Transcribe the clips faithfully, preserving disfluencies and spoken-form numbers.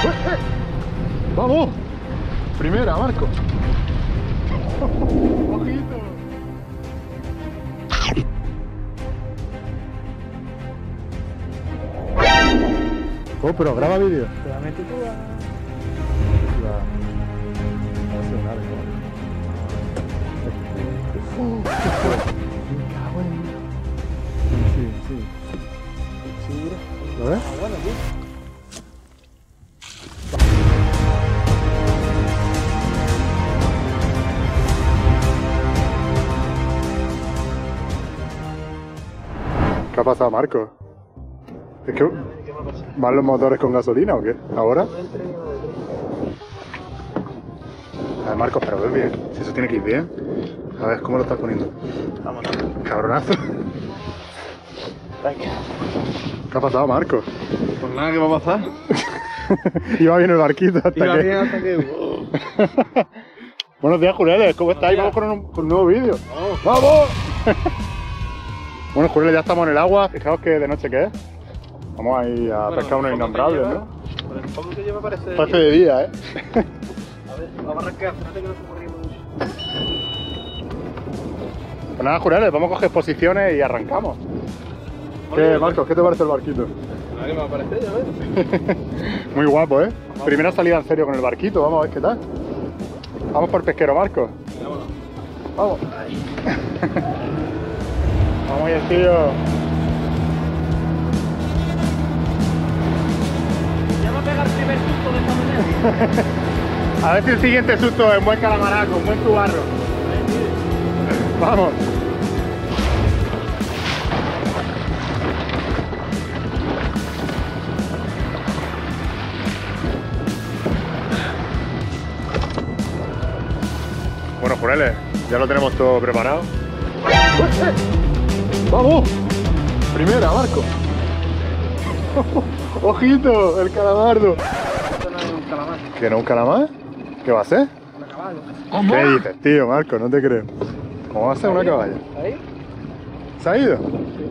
¡Vamos! Primera, Marco. ¡Ojito! Oh, pero graba vídeo. Solamente tú vas. Sí, sí. Seguro. ¿Lo ves? Ah, bueno, tío. ¿Qué ha pasado, Marco? ¿Es que van los motores con gasolina o qué? ¿Ahora? A ver, Marcos, pero ves bien. Si eso tiene que ir bien. A ver, ¿cómo lo estás poniendo? Vamos. Cabronazo. ¿Qué ha pasado, Marcos? Pues nada, ¿qué va a pasar? Iba bien el barquito hasta Iba que... bien hasta que... Buenos días, Jureles. ¿Cómo estáis? Vamos con un, con un nuevo vídeo. ¡Vamos! Bueno, Jureles, ya estamos en el agua. Fijaos que de noche que es. Vamos a ir a Bueno, pescar unos el poco que innombrables, lleva- ¿no? Por el poco que lleva parece... Parece de día, ¿eh? A ver, vamos a arrancar. Fíjate que no se corriendo mucho. Pues nada, Jureles, vamos a coger posiciones y arrancamos. ¿Qué, Marcos? ¿Qué te parece el barquito? Nada que me va a parecer, ya ves. Muy guapo, ¿eh? Primera salida en serio con el barquito. Vamos a ver qué tal. Vamos por pesquero, Marcos. Vámonos. Vamos. Vamos ahí, tío. Ya va a pegar el primer susto de esta manera. A ver si el siguiente susto es un buen calamaraco, un buen tubarro. Vamos. Bueno, Jureles, ya lo tenemos todo preparado. ¡Vamos! Primera, Marco. ¡Ojito! El calamardo. Esto no es un calamar. ¿Que no un calamar? ¿Qué va a ser? Una caballo. ¿Qué dices, tío, Marco? No te creo. ¿Cómo va a ser una caballa? ¿Ahí? ¿Se ha ido?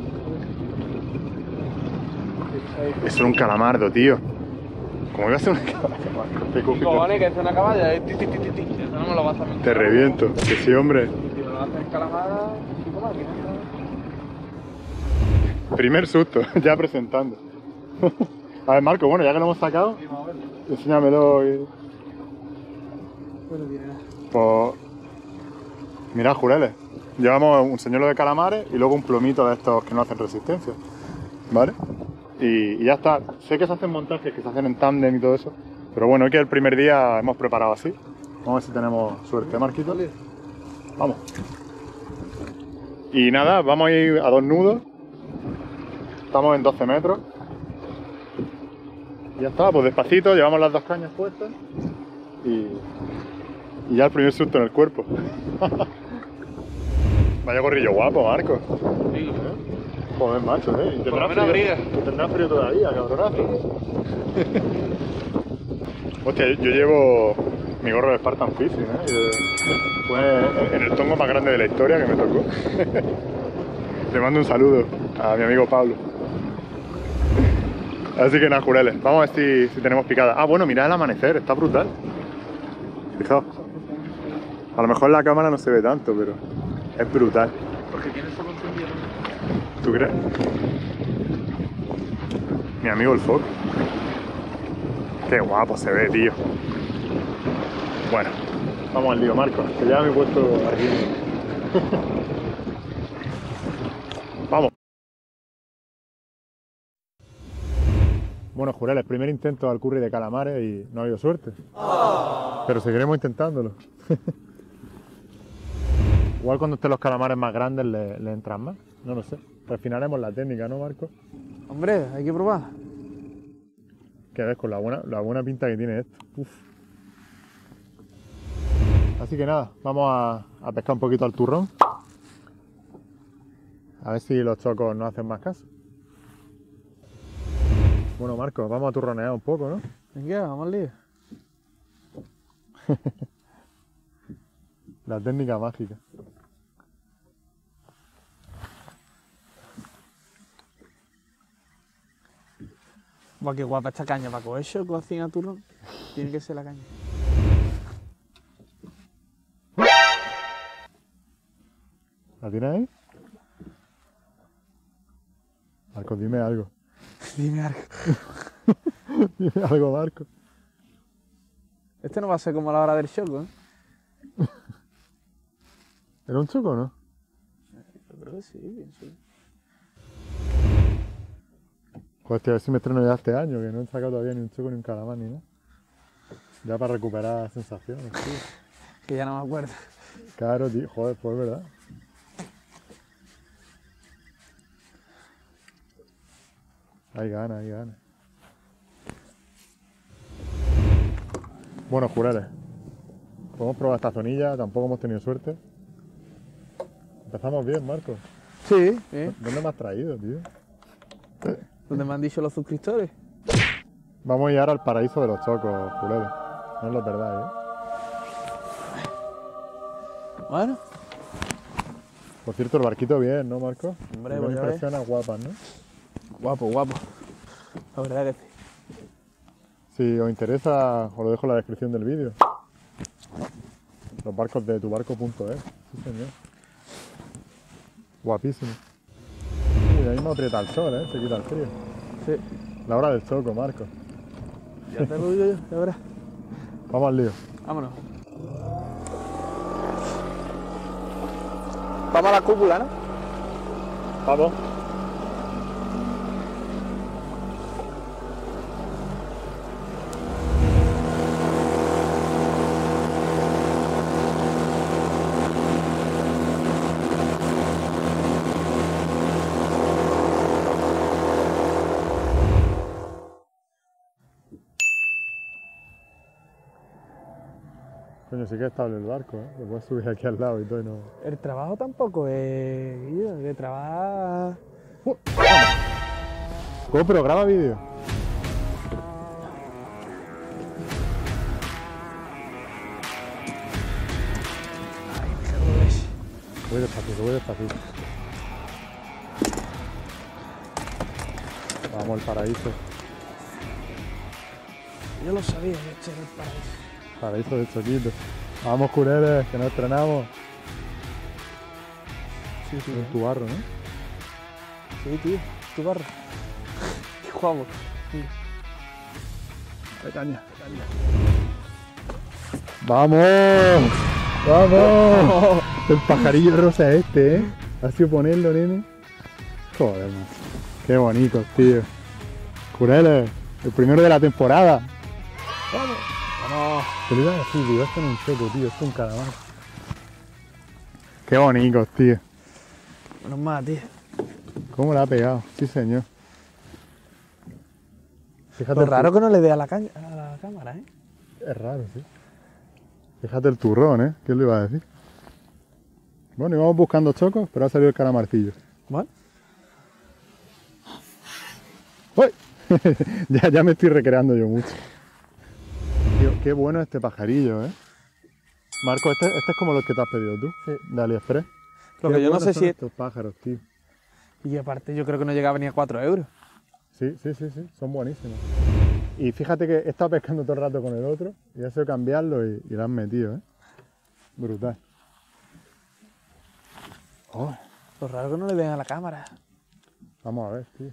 Eso era un calamardo, tío. ¿Cómo iba a ser una caballa, Marco? Te, cojo y te- Cojones, que es una caballa. Es ti, ti, ti, ti, ti. Eso no me lo vas a hacer. te reviento. Que sí, hombre. Si me lo vas a hacer calamada, chico máquina. Primer susto, ya presentando. A ver, Marco, bueno, ya que lo hemos sacado, Sí, vamos a verlo. enséñamelo y... Bueno, tiene nada. Pues... Mirad, Jureles. Llevamos un señuelo de calamares y luego un plomito de estos que no hacen resistencia. ¿Vale? Y, y ya está. Sé que se hacen montajes que se hacen en tándem y todo eso. Pero bueno, hoy que el primer día hemos preparado así. Vamos a ver si tenemos suerte, Marquito. Vamos. Y nada, vamos a ir a dos nudos. Estamos en doce metros. Y ya está, pues despacito, llevamos las dos cañas puestas. Y, y ya el primer susto en el cuerpo. Vaya gorrillo guapo, Marco. Sí, Joder, macho, ¿eh? Y Por tendrás lo menos frío, abriga. tendrás frío todavía, cabronazo. Hostia, yo llevo mi gorro de Spartan Fishing, ¿eh? Y, fue en el tongo más grande de la historia que me tocó. Le mando un saludo a mi amigo Pablo. Así que nada, Jureles, vamos a ver si, si tenemos picada. Ah, bueno, mirad el amanecer, está brutal. Fijaos. A lo mejor en la cámara no se ve tanto, pero es brutal. porque tiene solo un sentido. ¿Tú crees? Mi amigo el foco. Qué guapo se ve, tío. Bueno, vamos al lío, Marco, que ya me he puesto aquí. Vamos. Bueno, Jureles, primer intento al curry de calamares y no ha habido suerte. Pero seguiremos intentándolo. Igual cuando estén los calamares más grandes le, le entran más. No lo sé. Refinaremos la técnica, ¿no, Marco? Hombre, hay que probar. Que ves con la buena, la buena pinta que tiene esto. Uf. Así que nada, vamos a, a pescar un poquito al turrón. A ver si los chocos no hacen más caso. Bueno, Marco, vamos a turronear un poco, ¿no? Venga, vamos al lío. La técnica mágica. Buah, qué guapa esta caña. Para coger choco así a turrón, tiene que ser la caña. ¿La tienes ahí? Marcos, dime algo. Dime algo. Dime algo, Marcos. Este no va a ser como a la hora del choco, ¿eh? ¿Era un choco o no? Yo creo que sí, pienso. Joder, tío, a ver si me estreno ya este año, que no he sacado todavía ni un choco ni un calamar ni nada. Ya para recuperar sensaciones, tío. Que ya no me acuerdo. Claro, tío, joder, pues es verdad. Hay ganas, hay ganas. Bueno, jurales. Podemos probar esta zonilla, tampoco hemos tenido suerte. Empezamos bien, Marcos. Sí, ¿eh? ¿Dónde me has traído, tío? Donde me han dicho los suscriptores. Vamos a ir ahora al paraíso de los chocos, jurales. No es lo verdad, ¿eh? Bueno. Por cierto, el barquito bien, ¿no, Marcos? Hombre, Con pues ya ves. impresiones guapas, ¿no? Guapo, guapo. La verdad que sí. Si os interesa, os lo dejo en la descripción del vídeo. Los barcos de tubarco punto es. Sí, señor. Guapísimo. Uy, ahí me aprieta el sol, ¿eh? Se quita el frío. Sí. La hora del choco, Marcos. Ya te lo digo yo, ya verás. Vamos al lío. Vámonos. Vamos a la cúpula, ¿no? Vamos. Coño, sí que es estable el barco, ¿eh? Lo puedes subir aquí al lado y todo y no... El trabajo tampoco es... Guillo, que trabaja... GoPro, graba vídeo. Ay, me cago en leche. Voy despacito, voy despacito. Vamos al paraíso. Yo lo sabía, que este era el paraíso. Paraíso de choquitos. Vamos, cureles, que nos estrenamos. Sí, tío. En tu barro, ¿no? Sí, tío. Tu barro. Qué guapo. Sí. De caña, de caña. ¡Vamos! ¡Vamos! El pajarillo rosa este, ¿eh? ¿Has sido ponerlo, nene? Joder, man. Qué bonitos, tío. Cureles, el primero de la temporada. Vamos. ¿Qué le iba a decir, tío? Esto no es un choco, tío. Esto es un calamar. Qué bonitos, tío. Menos más, tío. ¿Cómo le ha pegado? Sí, señor. Fíjate Lo el raro que no le dé a la, caña, a la cámara, ¿eh? tu- Es raro, sí. Fíjate el turrón, ¿eh? ¿Qué le iba a decir? Bueno, íbamos buscando chocos, pero ha salido el calamarcillo. Bueno. ¡Uy! ya, ya me estoy recreando yo mucho. Tío, qué bueno este pajarillo, ¿eh? Marco, este, este es como los que te has pedido tú, Sí. de AliExpress. Lo Qué que yo no buenos sé son si... estos pájaros, tío. Y aparte yo creo que no llegaba ni a cuatro euros. Sí, sí, sí, sí, son buenísimos. Y fíjate que he estado pescando todo el rato con el otro y he sido cambiarlo y, y lo han metido, ¿eh? Brutal. Oh, Lo raro que no le den a la cámara. vamos a ver, tío.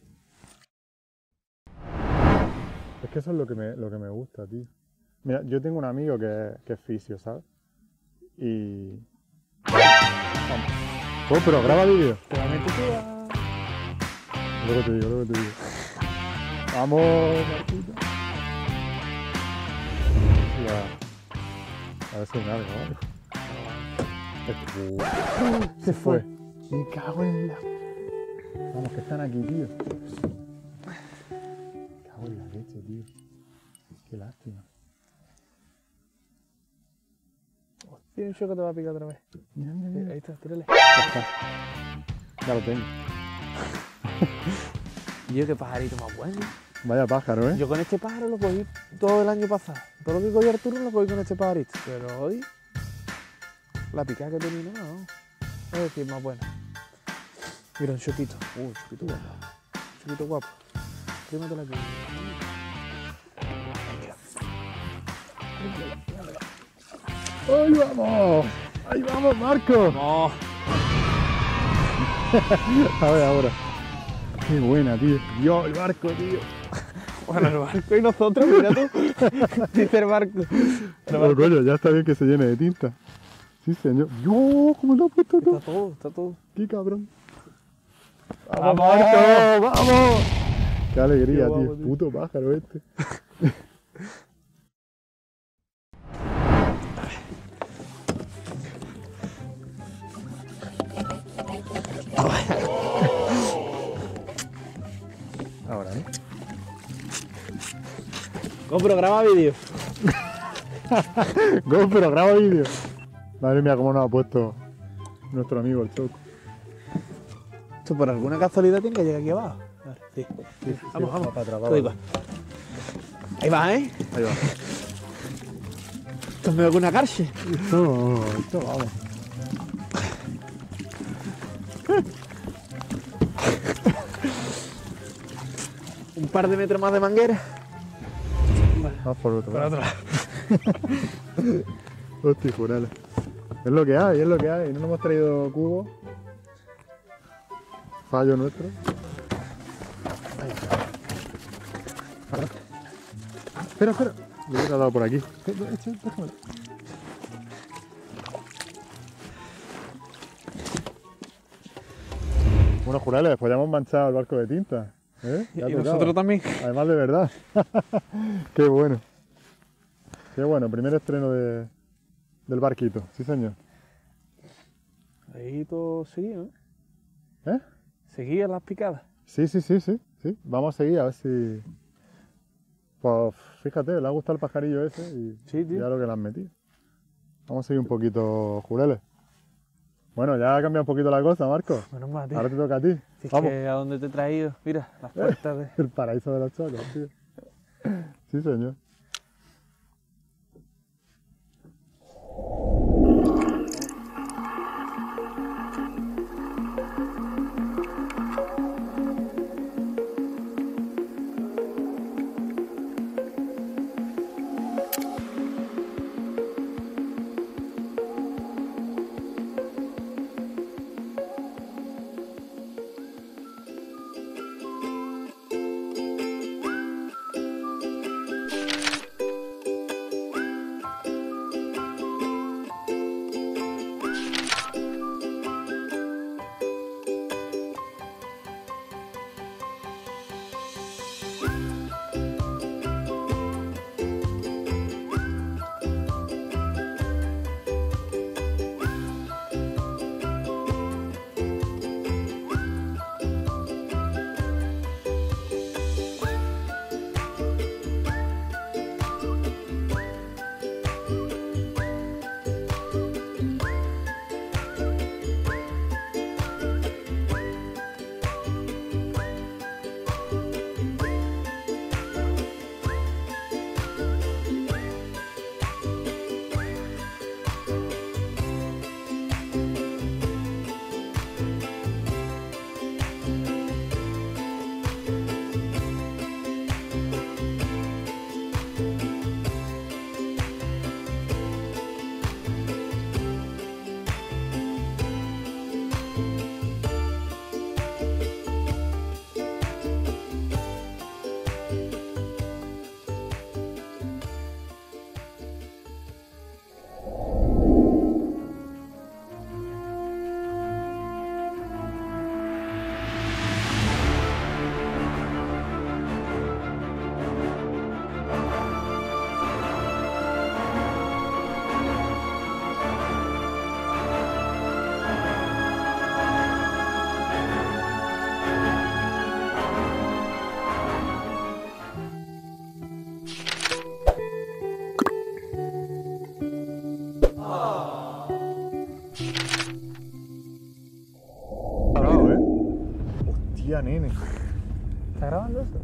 Es que eso es lo que me, lo que me gusta, tío. Mira, yo tengo un amigo que, que es fisio, ¿sabes? Y... Vamos. Oh, pero graba vídeo. Te la metes tú a... Luego te digo, luego te digo. Vamos, Marquito. Ya. A ver si me algo, ¿vale? Este- Uh, Se fue. Me cago en la... Vamos, que están aquí, tío. Me cago en la leche, tío. Qué lástima. Tiene un choco que te va a picar otra vez. Mira, mira, Sí, mira. ahí está, tírale. Ya está. Ya lo tengo. Y yo, qué pajarito más bueno. Vaya pájaro, ¿eh? Yo con este pájaro lo cogí todo el año pasado. Todo lo que cogí Arturo lo cogí con este pajarito. Pero hoy, la picada que tenía, no. Es decir, más buena. Mira, un choquito. Uh, un choquito guapo. Un choquito guapo. Prímetela aquí. ¡Ahí vamos! ¡Ahí vamos, Marco! ¡Vamos! A ver ahora. Qué buena, tío. Dios, el barco, tío. Bueno, el barco y nosotros, mira tú. Dice el barco. Oh, coño, ya está bien que se llene de tinta. Sí, señor. ¡Dios! ¿Cómo lo has puesto tú? Está todo, está todo. ¡Qué cabrón! ¡Vamos, Marco! ¡Vamos! ¡Qué alegría, Qué guapo, tío! tío. Puto pájaro este. Ahora, ¿eh? GoPro, graba vídeo. GoPro, graba vídeo. Madre mía, cómo nos ha puesto nuestro amigo el Choco. Esto por alguna casualidad tiene que llegar aquí abajo. Vale, sí. Sí, sí, Vamos, va vamos. para atrás, va, Tú ahí va. va. Ahí va, ¿eh? Ahí va. Esto es mejor que una cárcel. Esto, esto vamos. Un par de metros más de manguera. Vamos por otro. Por lado. otro lado. Hostia, jurales. Es lo que hay, es lo que hay. No nos hemos traído cubos. Fallo nuestro. Espera, espera. Lo hubiera dado por aquí. Déjamelo. Bueno, jurales, pues ya hemos manchado el barco de tinta. ¿Eh? Ya Y tocaba. nosotros también. Además de verdad. Qué bueno. Qué bueno, primer estreno de, del barquito. Sí, señor. Ahí todo seguido, ¿eh? ¿Eh? Seguían las picadas. Sí, sí, sí, sí, sí. Vamos a seguir a ver si... Pues fíjate, le ha gustado el pajarillo ese y Sí, tío. ya lo que le han metido. Vamos a seguir un poquito, jureles. Bueno, ya ha cambiado un poquito la cosa, Marco. Menos mal, tío. Ahora te toca a ti. Si es Vamos. que a dónde te he traído, mira, las puertas de... El paraíso de los chocos, tío. Sí, señor. Parado, ¿eh? Hostia, nene. ¿Está grabando eso?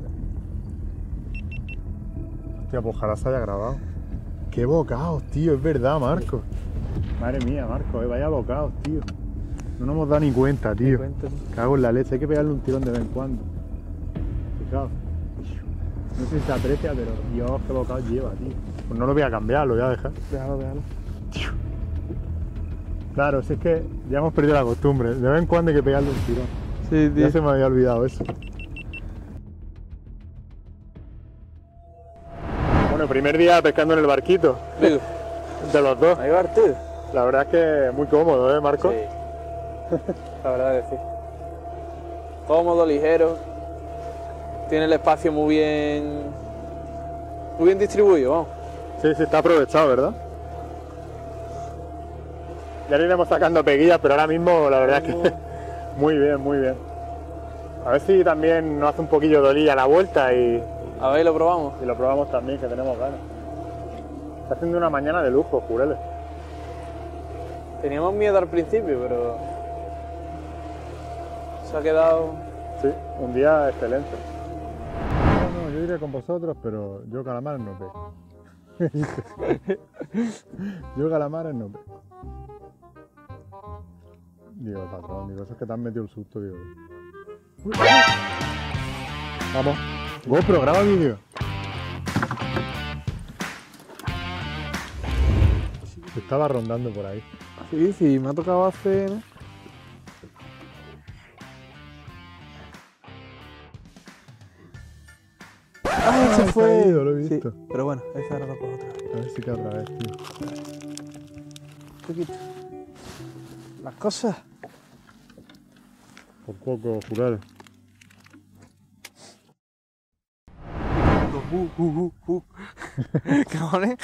Hostia, pues ojalá se haya grabado. Qué bocaos, tío, es verdad, Marco. Madre mía, Marco, eh, vaya bocaos, tío. No nos hemos dado ni cuenta, tío. Cuenta, tío. Cago en la leche, hay que pegarle un tirón de vez en cuando. Fijaos. No sé si se aprecia, pero Dios, qué bocados lleva, tío. Pues no lo voy a cambiar, lo voy a dejar. Déjalo, déjalo. Tío. Claro, si es que ya hemos perdido la costumbre. De vez en cuando hay que pegarle un tirón. Sí, tío. Ya se me había olvidado eso. Bueno, primer día pescando en el barquito. Digo, De los dos. ahí va, tío. La verdad es que muy cómodo, ¿eh, Marco? Sí. La verdad que sí. Cómodo, ligero. Tiene el espacio muy bien. Muy bien distribuido, vamos. Sí, sí, está aprovechado, ¿verdad? Ya le iremos sacando peguillas, pero ahora mismo la verdad es que muy bien, muy bien. A ver si también nos hace un poquillo de olilla la vuelta y, A ver, lo probamos. y lo probamos también, que tenemos ganas. Está haciendo una mañana de lujo, Jureles. Teníamos miedo al principio, pero. Se ha quedado. Sí, un día excelente. No, no, yo iré con vosotros, pero yo calamares no pego. Yo calamares no pego. Digo, patrón, digo, eso es que te has metido el susto, digo. Uy, vamos. GoPro, graba vídeo. Estaba rondando por ahí. Sí, sí, me ha tocado hacer. ¡Ah, Ah, se se fue! ha ido, lo he Sí, visto. pero bueno, esa era la cosa otra vez. A ver si cae otra vez, tío. Un poquito. Las cosas. Por poco, jurar. Uh, uh, uh, uh. ¿Qué cojones?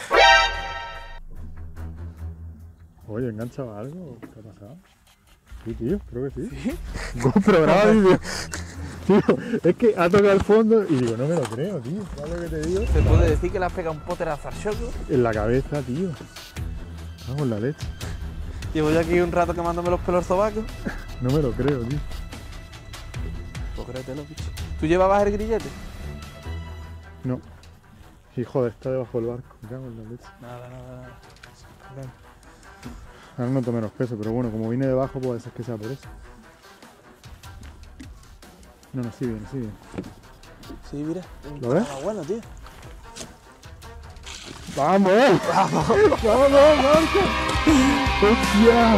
Oye, ¿enganchaba algo? ¿Qué ha pasado? Sí, tío, creo que sí. ¿Sí? GoPro, graba vídeo. Tío, es que ha tocado el fondo y digo, no me lo creo, tío. ¿Sabes lo que te digo? ¿Se puede decir que le has pegado un poterazo al choco? En la cabeza, tío. Vamos en la leche. Llevo yo aquí un rato quemándome los pelos sobacos. No me lo creo, tío. Pues créetelo, bicho. ¿Tú llevabas el grillete? No. Y joder, está debajo del barco. Me cago en la leche. Nada, nada, nada. Ahora noto menos peso, pero bueno, como vine debajo, puede ser que sea por eso. No, no, sí bien, sí bien. Sí, mira. ¿Lo ves? Ah, bueno, tío. ¡Vamos! ¡Vamos! ¡Vamos, Marco! ¡Hostia!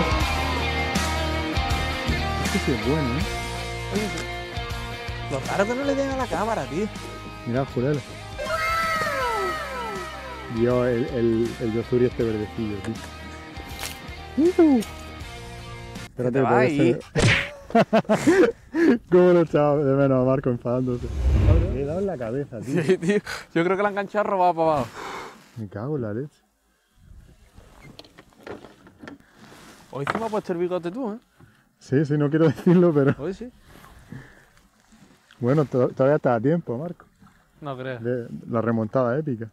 Este sí es bueno, ¿eh? Lo raro que no le den a la cámara, tío. Mirad, Jurel. Dios, el, el, el Yosuri este verdecillo, tío. Espérate, te va puede ahí. ser. ¿Cómo lo echaba de menos a Marco enfadándose? Le he dado en la cabeza, tío. Sí, tío. Yo creo que la han enganchado robado para abajo. Me cago en la leche. Hoy sí me has puesto el bigote tú, ¿eh? Sí, sí, no quiero decirlo, pero Hoy sí. bueno, to- todavía está a tiempo, Marco. No creo. De la remontada épica.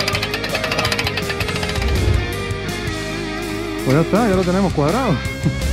Pues ya está, ya lo tenemos cuadrado.